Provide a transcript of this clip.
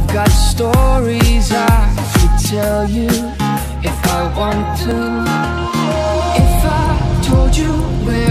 got stories I could tell you if I want to. If I told you where